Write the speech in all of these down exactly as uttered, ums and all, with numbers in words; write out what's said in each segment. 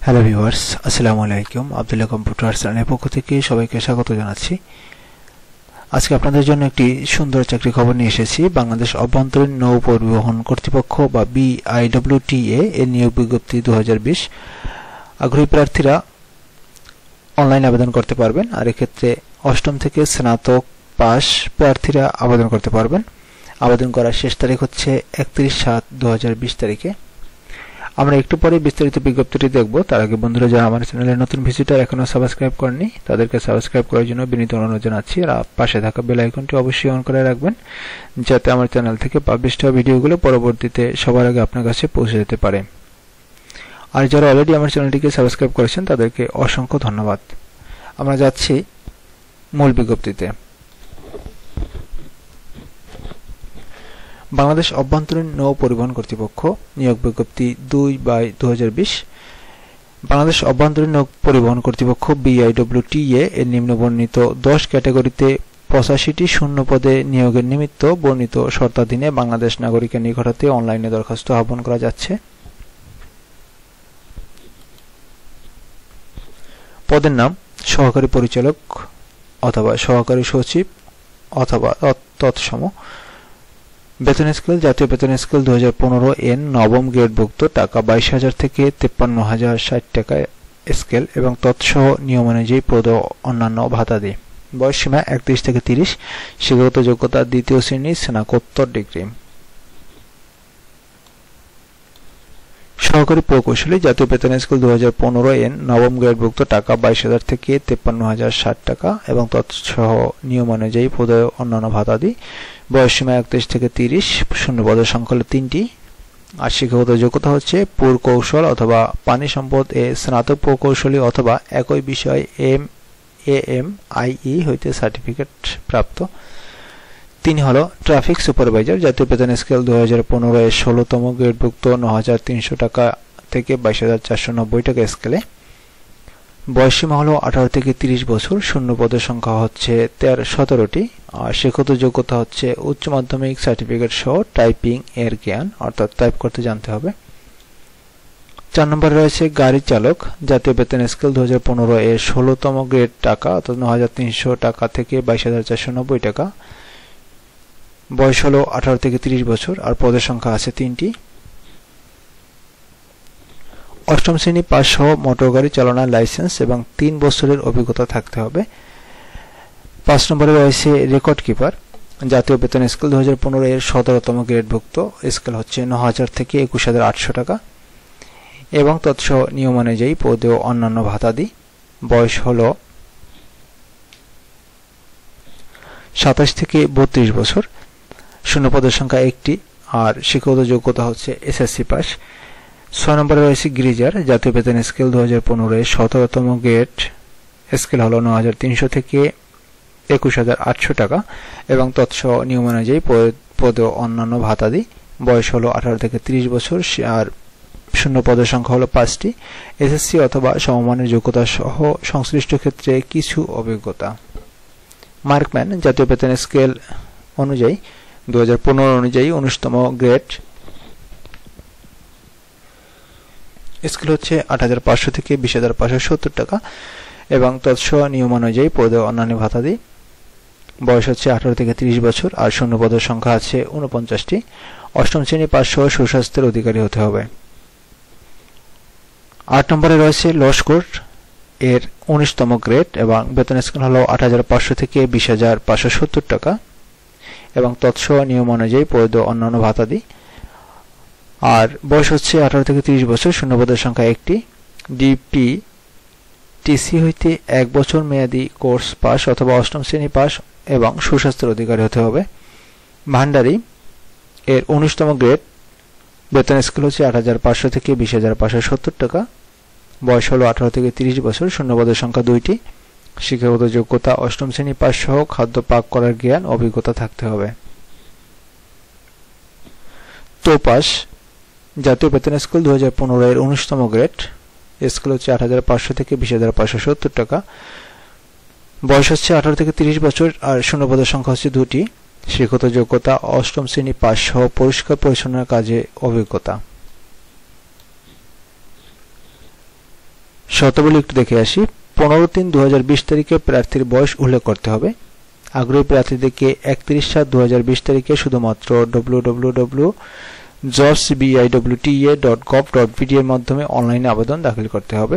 Hello viewers, আসসালামু আলাইকুম। Abdullah computer চ্যানেলের পক্ষ থেকে সবাইকে স্বাগত জানাচ্ছি। আজকে আপনাদের জন্য একটি সুন্দর চাকরি খবর নিয়ে এসেছি। বাংলাদেশ অভ্যন্তরীণ নৌ পরিবহন কর্তৃপক্ষ বা বিআইডব্লিউটিএ এর নিয়োগ বিজ্ঞপ্তি দুই হাজার বিশ। আগ্রহী প্রার্থীরা অনলাইন আবেদন করতে পারবেন, আর এক্ষেত্রে অষ্টম থেকে স্নাতক পাস প্রার্থীরা আবেদন করতে পারবেন। আবেদন করার শেষ তারিখ হচ্ছে একত্রিশ সাত দু হাজার বিশ তারিখে। আমরা একটু পরে বিস্তারিত বিজ্ঞপ্তিটি দেখব। তার আগে বন্ধুরা যারা আমার চ্যানেলের নতুন ভিজিটর এখনো সাবস্ক্রাইব করেননি, তাদেরকে সাবস্ক্রাইব করার জন্য বিনীত অনুরোধ জানাচ্ছি। আর পাশে থাকা বেল আইকনটি অবশ্যই অন করে রাখবেন, যাতে আমার চ্যানেল থেকে পাবলিশ হওয়া ভিডিওগুলো পরবর্তীতে সবার আগে আপনার কাছে পৌঁছে যেতে পারে। আর যারা অলরেডি আমার চ্যানেলটিকে সাবস্ক্রাইব করেছেন তাদেরকে অসংখ্য ধন্যবাদ। আমরা যাচ্ছি মূল বিজ্ঞপ্তিতে। বাংলাদেশ অভ্যন্তরীণ নৌ পরিবহন কর্তৃপক্ষ নিয়োগ বিজ্ঞপ্তি দুই বাই দু হাজার বিশ। বাংলাদেশ অভ্যন্তরীণ নৌ পরিবহন কর্তৃপক্ষ বিআইডব্লিউটিএ এর নিম্নবর্ণিত দশ ক্যাটাগরিতে পঁচাশিটি শূন্য পদে নিয়োগের নিমিত্ত বর্ণিত শর্তাধীনে বাংলাদেশ নাগরিকের নিকট হতে অনলাইনে দরখাস্ত আহ্বান করা যাচ্ছে। পদের নাম সহকারী পরিচালক অথবা সহকারী সচিব অথবা তৎসম। বেতন স্কেল জাতীয় বেতন স্কেল দু হাজার পনেরো এন নবম গ্রেডভুক্ত টাকা বাইশ হাজার থেকে তেপ্পান্ন হাজার ষাট টাকা স্কেল এবং তৎসহ নিয়ম অনুযায়ী পদ অন্যান্য ভাতাদি। বয়স সীমা একত্রিশ থেকে তিরিশ। শিক্ষাগত যোগ্যতা দ্বিতীয় শ্রেণী স্নাতকোত্তর ডিগ্রি। সহকারী প্রকৌশলী জাতীয় বেতন স্কেল দু হাজার পনেরো এন নবম গ্রেডভুক্ত টাকা বাইশ হাজার থেকে তেপ্পান্ন হাজার ষাট টাকা এবং তৎসহ নিয়ম অনুযায়ী পদ অন্যান্য ভাতাদি। বয়স সীমা একত্রিশ থেকে তিরিশ। শূন্য পদের সংখ্যা হল তিনটি। আর শিক্ষাগত যোগ্যতা হচ্ছে পুরকৌশল অথবা পানি সম্পদ এ স্নাতক প্রকৌশলী অথবা একই বিষয় M A M I E হইতে সার্টিফিকেট প্রাপ্ত। তিনি হলো ট্রাফিক সুপারভাইজার জাতীয় বেতন স্কেল দু হাজার পনেরো এর ষোলোতম গ্রেডভুক্ত ন হাজার তিনশো টাকা থেকে বাইশ হাজার চারশো নব্বই টাকা স্কেলে। বয়সীমা হলো আঠারো থেকে তিরিশ বছর। শূন্য পদের সংখ্যা হচ্ছে তেরো সতেরোটি। আর শিক্ষাগত যোগ্যতা হচ্ছে উচ্চ মাধ্যমিক সার্টিফিকেট সহ টাইপিং এর জ্ঞান, অর্থাৎ টাইপ করতে জানতে হবে। চার নম্বরে রয়েছে গাড়ি চালক জাতীয় বেতন স্কেল দু হাজার পনেরো এর ষোলোতম গ্রেড টাকা অর্থাৎ ন হাজার তিনশো টাকা থেকে বাইশ হাজার চারশো নব্বই টাকা। বয়স হলো আঠারো থেকে তিরিশ বছর আর পদের সংখ্যা আছে তিনটি। অষ্টম শ্রেণী পাস সহ মোটর গাড়ি চালানোর লাইসেন্স এবং তিন বছরের অভিজ্ঞতা থাকতে হবে। পাঁচ নম্বরে রয়েছে রেকর্ড কিপার জাতীয় বেতন স্কেল দু হাজার পনেরো এর সতেরোতম গ্রেডভুক্ত স্কেল হচ্ছে ন হাজার থেকে একুশ হাজার আটশো টাকা এবং তৎসহ নিয়ম অনুযায়ী পদ ও অন্যান্য ভাতাদি। বয়স হল সাতাশ থেকে বত্রিশ বছর। শূন্য পদের সংখ্যা একটি আর শিক্ষাগত যোগ্যতা হচ্ছে এসএসসি পাস। ছয় নম্বরে রয়েছে গ্রিজার জাতীয় বেতন স্কেল দু হাজার পনেরো এর সতেরোতম গ্রেড স্কেল হল ন হাজার তিনশো থেকে একুশ হাজার আটশো টাকা এবং তৎসহ নিয়ম অনুযায়ী পদ ও অন্যান্য ভাতাদি। বয়স হলো আঠারো থেকে তিরিশ বছর আর শূন্য পদের সংখ্যা হলো পাঁচটি। এসএসসি অথবা সমমানের যোগ্যতা সহ সংশ্লিষ্ট ক্ষেত্রে কিছু অভিজ্ঞতা। মার্কম্যান জাতীয় বেতন স্কেল অনুযায়ী দু হাজার পনেরো অনুযায়ী উনিশতম গ্রেড স্কেল হচ্ছে আট হাজার পাঁচশো থেকে বিশ হাজার পাঁচশো সত্তর টাকা এবং তৎসহ নিয়ম অনুযায়ী পদ ও অন্যান্য ভাতাদি। বয়স হচ্ছে আঠারো থেকে তিরিশ বছর আর শূন্য পদের সংখ্যা আছে উনপঞ্চাশটি। অষ্টম শ্রেণী পাস সহ সুস্বাস্থ্যের অধিকারী হতে হবে। আট নম্বরে রয়েছে লস্কর এর উনিশতম গ্রেড এবং বেতন স্কেল হল আট হাজার পাঁচশো থেকে বিশ হাজার পাঁচশো সত্তর টাকা এবং তৎসহ নিয়ম অনুযায়ী পদ ও অন্যান্য ভাতাদি। আর বয়স হচ্ছে আঠারো থেকে তিরিশ বছর। শূন্য পদের সংখ্যা একটি। ডিপি টিসি হইতে এক বছর মেয়াদী কোর্স পাস অথবা অষ্টম শ্রেণী পাস এবং সুস্বাস্থ্যের অধিকারী হতে হবে। ভান্ডারি এর উনিশতম গ্রেড বেতন স্কেল হচ্ছে আট হাজার পাঁচশো থেকে বিশ হাজার পাঁচশো সত্তর টাকা। বয়স হলো আঠারো থেকে তিরিশ বছর। শূন্য পদের সংখ্যা দুইটি। শিক্ষাগত যোগ্যতা অষ্টম শ্রেণী পাস সহ খাদ্য পাক করার জ্ঞান অভিজ্ঞতা থাকতে হবে। তোপাস জাতীয় বেতন স্কেল দু হাজার পনেরো এর উনিশতম গ্রেড স্কেল হচ্ছে আট হাজার পাঁচশো থেকে বিশ হাজার পাঁচশো সত্তর টাকা। বয়স হচ্ছে আঠারো থেকে তিরিশ বছর আর শূন্য পদের সংখ্যা হচ্ছে দুটি। শিক্ষাগত যোগ্যতা অষ্টম শ্রেণী পাস সহ পরিষ্কার পরিচ্ছন্নতার কাজে অভিজ্ঞতা। শর্তাবলী একটু দেখে আসি। পনেরো তিন দু হাজার বিশ তারিখে প্রার্থীর বয়স উল্লেখ করতে হবে। আগ্রহী প্রার্থীদেরকে একত্রিশ সাত দু হাজার বিশ তারিখে শুধুমাত্র W W W dot jobs BIWTA dot gov dot BD এর মাধ্যমে অনলাইনে আবেদন দাখিল করতে হবে।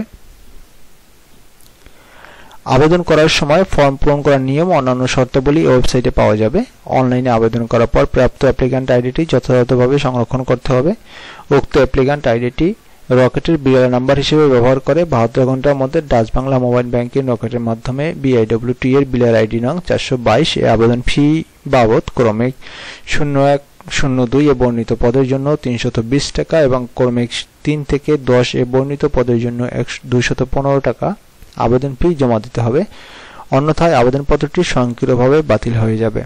আবেদন করার সময় ফর্ম পূরণ করার নিয়ম অন্যান্য শর্তাবলী ওয়েবসাইটে পাওয়া যাবে। অনলাইনে আবেদন করার পর প্রাপ্ত অ্যাপ্লিক্যান্ট আইডিটি যথাযথভাবে সংরক্ষণ করতে হবে। উক্ত অ্যাপ্লিক্যান্ট আইডিটি রকেটের বিআর নাম্বার হিসেবে ব্যবহার করে বাহাত্তর ঘন্টার মধ্যে ডাচ বাংলা মোবাইল ব্যাংকিং রকেটের মাধ্যমে বিআইডব্লিউটি এর বিলার আইডি নং চারশো বাইশ এ আবেদন ফি বাবদ ক্রমিক শূন্য এক শূন্য দুই এ বর্ণিত পদের জন্য তিনশত বিশ টাকা এবং ক্রমিক তিন থেকে দশ এ বর্ণিত পদের জন্য দুইশত পনেরো টাকা আবেদন ফি জমা দিতে হবে। অন্যথায় আবেদনপত্রটি স্বয়ংক্রিয়ভাবে বাতিল হয়ে যাবে।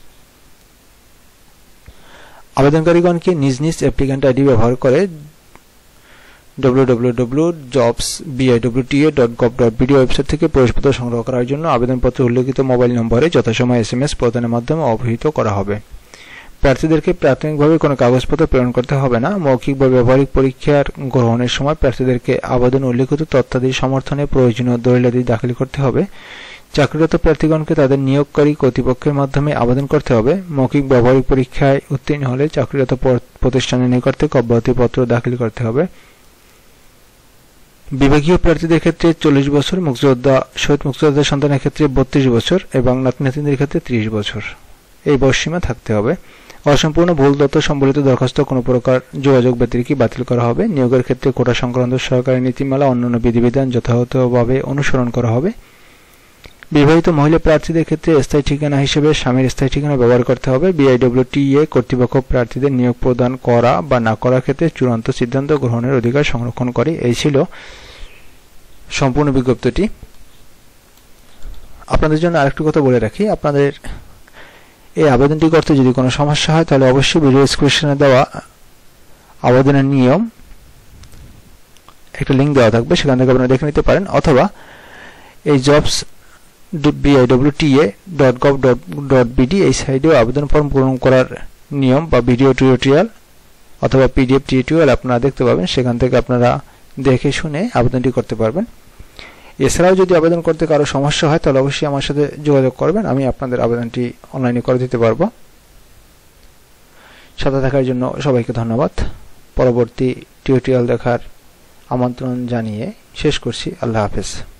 আবেদনকারীগণকে নিজ নিজ অ্যাপ্লিক্যান্ট আইডি ব্যবহার করে W W W dot jobs BIWTA dot gov dot BD website থেকে প্রবেশপত্র সংগ্রহ করার জন্য আবেদনপত্রে উল্লেখিত মোবাইল নম্বরে যথাসময়ে এসএমএস প্রদানের মাধ্যমে অবহিত করা হবে। প্রার্থীদেরকে প্রাথমিকভাবে কোনো কাগজপত্র প্রেরণ করতে হবে না। মৌখিক বা ব্যবহারিক পরীক্ষার গ্রহণের সময় প্রার্থীদেরকে আবেদন উল্লেখিত তথ্যাদি সমর্থনে প্রয়োজনীয় দলিলাদি দাখিল করতে হবে। চাকরিরত প্রার্থীগণকে তাদের নিয়োগকারী কর্তৃপক্ষের মাধ্যমে আবেদন করতে হবে। মৌখিক ব্যবহারিক পরীক্ষায় উত্তীর্ণ হলে চাকরিরত প্রতিষ্ঠানের নিকট থেকে অব্যাহতিপত্র দাখিল করতে হবে। বিভাগীয় প্রার্থীদের ক্ষেত্রে চল্লিশ বছর, মুক্তিযোদ্ধা শহীদ মুক্তিযোদ্ধা সন্তানের ক্ষেত্রে বত্রিশ বছর এবং নাতি নাতনিদের ক্ষেত্রে ত্রিশ বছর এই বয়সসীমা থাকতে হবে। অসম্পূর্ণ ভুল তথ্য সম্বলিত দরখাস্ত কোনো প্রকার যোগাযোগ ব্যতিরেকে বাতিল করা হবে। নিয়োগের ক্ষেত্রে কোটা সংক্রান্ত সরকারি নীতিমালা অন্যান্য বিধিবিধান যথাযথভাবে অনুসরণ করা হবে। বিবাহিত মহিলা প্রার্থীদের ক্ষেত্রে স্থায়ী ঠিকানা হিসেবে স্বামীর স্থায়ী ঠিকানা ব্যবহার করতে হবে। বিআইডব্লিউটিএ কর্তৃপক্ষ প্রার্থীদের নিয়োগ প্রদান করা বা না করার ক্ষেত্রে চূড়ান্ত সিদ্ধান্ত গ্রহণের অধিকার সংরক্ষণ করে। এই ছিল সম্পূর্ণ বিজ্ঞপ্তিটি। আপনাদের জন্য আরেকটি কথা বলে রাখি, আপনাদের এই আবেদনটি করতে যদি কোনো সমস্যা হয় তাহলে অবশ্যই ভিডিও ডেসক্রিপশনে দেওয়া আবেদনের নিয়ম একটা লিঙ্ক দেওয়া থাকবে, সেখান থেকে আপনারা দেখে নিতে পারেন, অথবা এই jobs BIWTA dot gov dot BD এই সাইটেও আবেদন ফর্ম পূরণ করার নিয়ম বা ভিডিও টিউটোরিয়াল অথবা পিডিএফ টিউটোরিয়াল আপনারা দেখতে পাবেন। সেখান থেকে আপনারা দেখে শুনে আবেদনটি করতে পারবেন। এছাড়াও যদি আবেদন করতে কারো সমস্যা হয় তাহলে অবশ্যই আমার সাথে যোগাযোগ করবেন, আমি আপনাদের আবেদনটি অনলাইনে করে দিতে পারবো। সাথে থাকার জন্য সবাইকে ধন্যবাদ। পরবর্তী টিউটোরিয়াল দেখার আমন্ত্রণ জানিয়ে শেষ করছি। আল্লাহ হাফেজ।